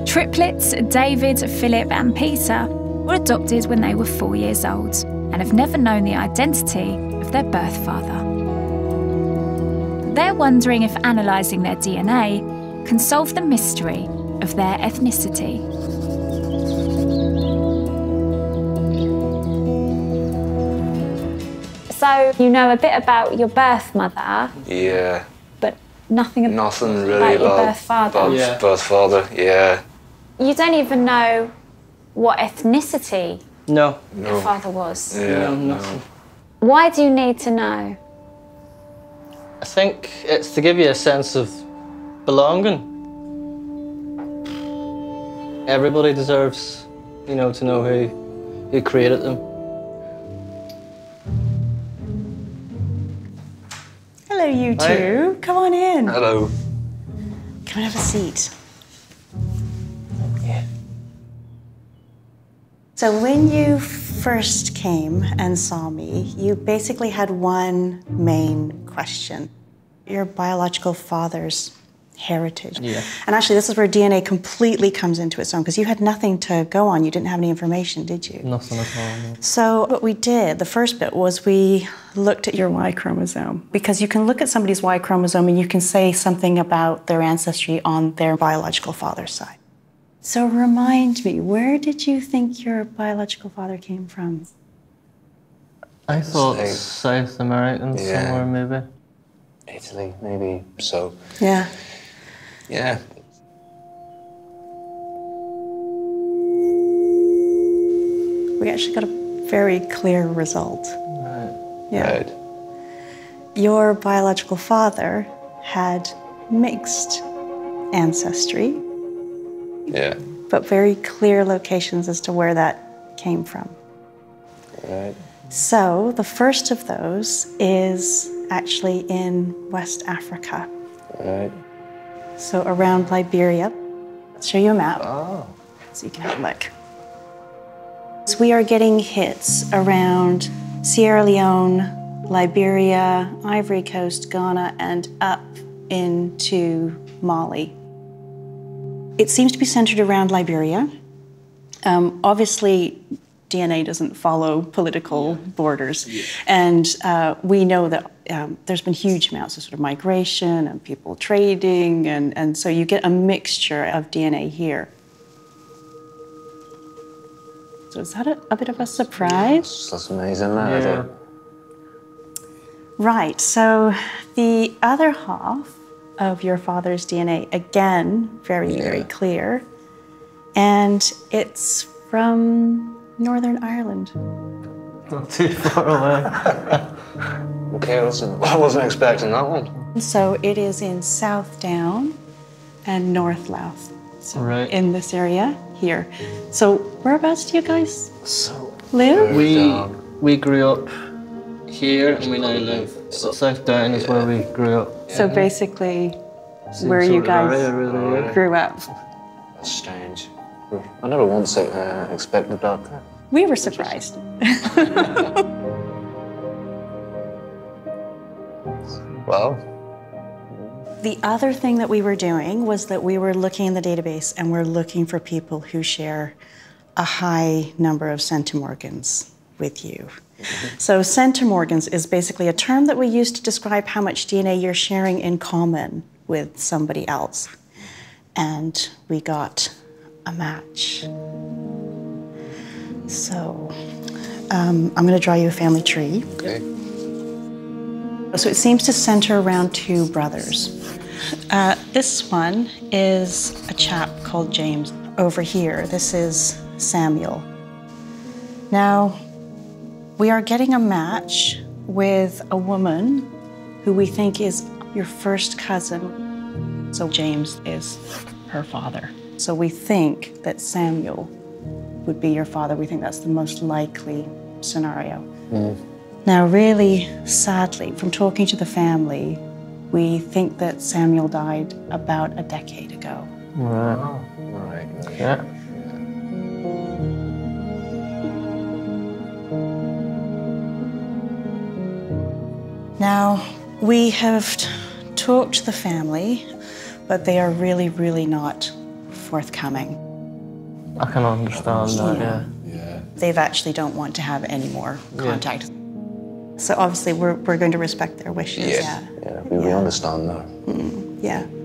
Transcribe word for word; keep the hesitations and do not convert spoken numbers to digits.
Triplets, David, Philip and Peter, were adopted when they were four years old and have never known the identity of their birth father. They're wondering if analysing their D N A can solve the mystery of their ethnicity. So you know a bit about your birth mother? Yeah. But nothing, ab Nothing really about, about your birth father? About Yeah. birth father, yeah. You don't even know what ethnicity No. No. your father was? Yeah, No, no. nothing. Why do you need to know? I think it's to give you a sense of belonging. Everybody deserves, you know, to know who, who created them. Hello, you two. Hi. Come on in. Hello. Come and have a seat. Yeah. So when you first came and saw me, you basically had one main question. Your biological father's heritage. Yeah. And actually, this is where D N A completely comes into its own, because you had nothing to go on. You didn't have any information, did you? Nothing at all. No. So what we did, the first bit, was we looked at your Y chromosome. Because you can look at somebody's Y chromosome and you can say something about their ancestry on their biological father's side. So remind me, where did you think your biological father came from? I thought Like- South American Yeah. somewhere, maybe. Italy, maybe. So, Yeah. yeah. We actually got a very clear result. Right. Yeah. Right. Your biological father had mixed ancestry, Yeah. but very clear locations as to where that came from. Right. So the first of those is actually in West Africa, Right. so around Liberia. I'll show you a map Oh. so you can have a look. So we are getting hits around Sierra Leone, Liberia, Ivory Coast, Ghana, and up into Mali. It seems to be centered around Liberia. Um, obviously, D N A doesn't follow political borders. Yeah. And uh, we know that um, there's been huge amounts of sort of migration and people trading, and, and so you get a mixture of D N A here. So is that a, a bit of a surprise? That's amazing, that, Yeah. is it? Right, so the other half of your father's D N A, again, very, Yeah. very clear. And it's from Northern Ireland. Not too far away. Okay, listen, I wasn't expecting that one. So it is in South Down and North Louth, so Right. in this area here. So whereabouts do you guys So, live? We, down. we grew up here and we now live. South Down is where we grew up. So basically Same where you sort of guys area, really, yeah. grew up. That's strange. I never once uh, expected that. We were surprised. Well, The other thing that we were doing was that we were looking in the database and we're looking for people who share a high number of centimorgans with you. So centimorgans is basically a term that we use to describe how much D N A you're sharing in common with somebody else. And we got a match. So um, I'm going to draw you a family tree. okay. So it seems to center around two brothers. Uh, this one is a chap called James. Over here, this is Samuel. Now, we are getting a match with a woman who we think is your first cousin. So James is her father. So we think that Samuel would be your father. We think that's the most likely scenario. Mm. Now, really sadly, from talking to the family, we think that Samuel died about a decade ago. Right. Oh, right. Yeah. Now, we have talked to the family, but they are really, really not forthcoming. I can understand that, yeah. Yeah. They've actually don't want to have any more contact. So obviously we're, we're going to respect their wishes. Yeah, yeah, we, we understand that. Yeah.